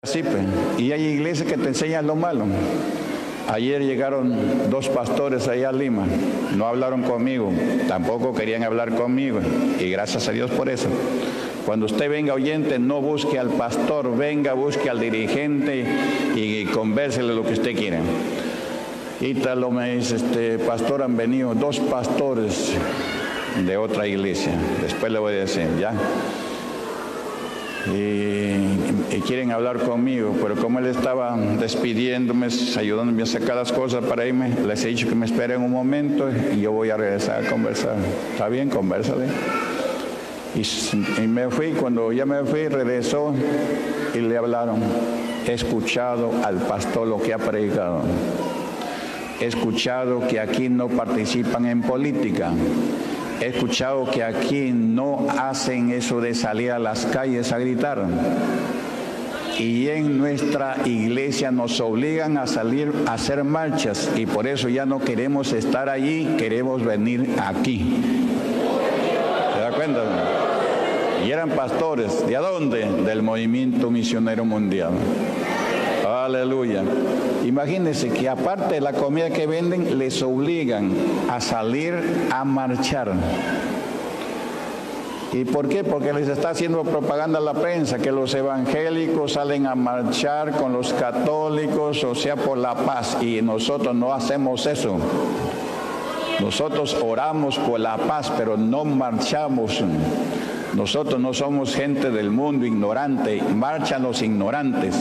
Sí, pues. Y hay iglesias que te enseñan lo malo. Ayer llegaron 2 pastores allá a Lima, no hablaron conmigo, tampoco querían hablar conmigo, y gracias a Dios por eso. Cuando usted venga oyente, no busque al pastor, venga, busque al dirigente y convérsele lo que usted quiera. Y tal me dice, pastor, han venido 2 pastores de otra iglesia, después le voy a decir, ya. Y quieren hablar conmigo, pero como él estaba despidiéndome, ayudándome a sacar las cosas para irme, les he dicho que me esperen un momento y yo voy a regresar a conversar. ¿Está bien? Conversale. Y me fui, cuando ya me fui, regresó y le hablaron. He escuchado al pastor lo que ha predicado. He escuchado que aquí no participan en política. He escuchado que aquí no hacen eso de salir a las calles a gritar. Y en nuestra iglesia nos obligan a salir a hacer marchas y por eso ya no queremos estar allí, queremos venir aquí. ¿Se da cuenta? Y eran pastores. ¿De dónde? Del Movimiento Misionero Mundial. Aleluya. Imagínense que aparte de la comida que venden, les obligan a salir a marchar. ¿Y por qué? Porque les está haciendo propaganda a la prensa, que los evangélicos salen a marchar con los católicos, o sea, por la paz. Y nosotros no hacemos eso. Nosotros oramos por la paz, pero no marchamos. Nosotros no somos gente del mundo ignorante, marchan los ignorantes.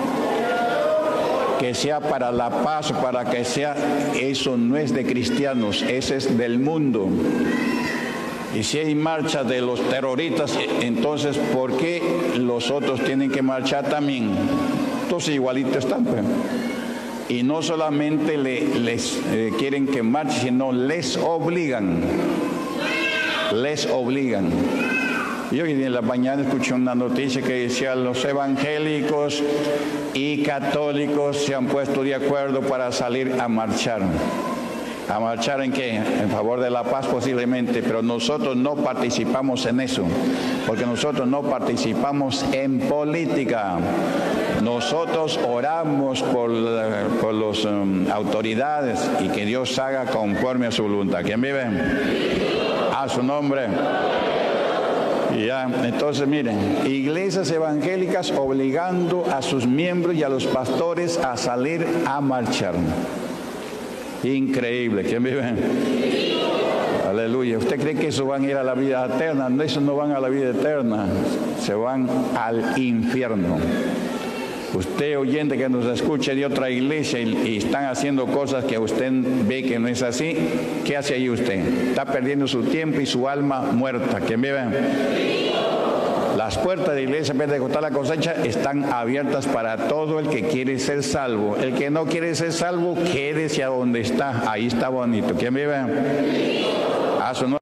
Que sea para la paz, para que sea, eso no es de cristianos, ese es del mundo. Y si hay marcha de los terroristas, entonces ¿por qué los otros tienen que marchar también? Entonces igualitos están, pues. Y no solamente les quieren que marchen, sino les obligan. Les obligan. Y hoy en la mañana escuché una noticia que decía los evangélicos y católicos se han puesto de acuerdo para salir a marchar. ¿A marchar en qué? En favor de la paz posiblemente, pero nosotros no participamos en eso, porque nosotros no participamos en política. Nosotros oramos por las autoridades y que Dios haga conforme a su voluntad. ¿Quién vive? A su nombre. Ya, entonces miren, iglesias evangélicas obligando a sus miembros y a los pastores a salir a marchar. Increíble, ¿quién vive? Aleluya. ¿Usted cree que eso van a ir a la vida eterna? No, eso no van a la vida eterna, se van al infierno. Usted, oyente que nos escuche de otra iglesia y están haciendo cosas que usted ve que no es así, ¿qué hace ahí usted? Está perdiendo su tiempo y su alma muerta. ¿Quién vive? Las puertas de la iglesia Pentecostal La Cosecha están abiertas para todo el que quiere ser salvo. El que no quiere ser salvo, quédese a donde está. Ahí está bonito. ¿Quién vive? A su nombre.